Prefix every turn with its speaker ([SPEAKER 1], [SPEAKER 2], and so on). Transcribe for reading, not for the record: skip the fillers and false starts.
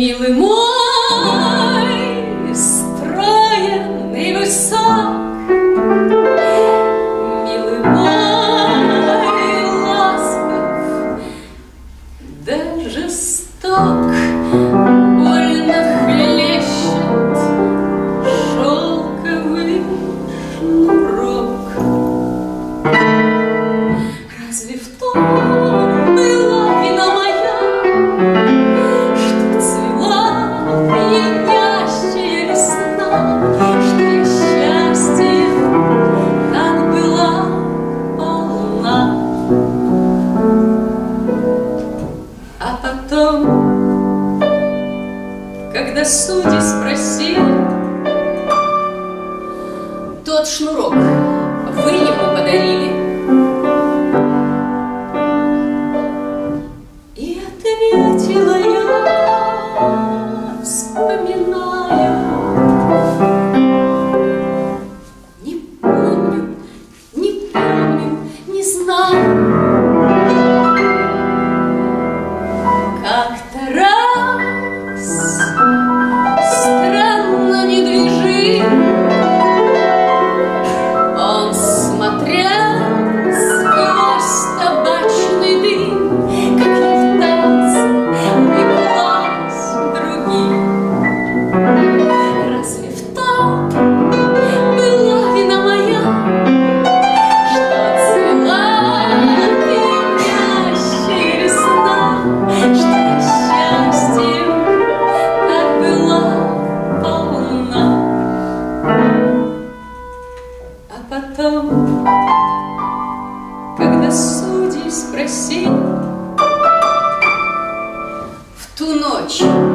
[SPEAKER 1] милый мой, стройный, высок, милый мой, ласков, да жесток, больно хлещет шелковый шнурок. Разве в том была вина моя, что цвела пьянящая весна, что я счастьем так была полна? А потом, когда судьи спросили, тот шнурок вы ему подарили? И ответила я, вспоминая: не помню, не знаю. Как-то раз, странно недвижим, он смотрел сквозь табачный дым, как я в танце увлеклась другим. Разве в том была вина моя, что цвела пьянящая весна, что я счастьем так была полна? А потом, когда судьи спросили, в ту ночь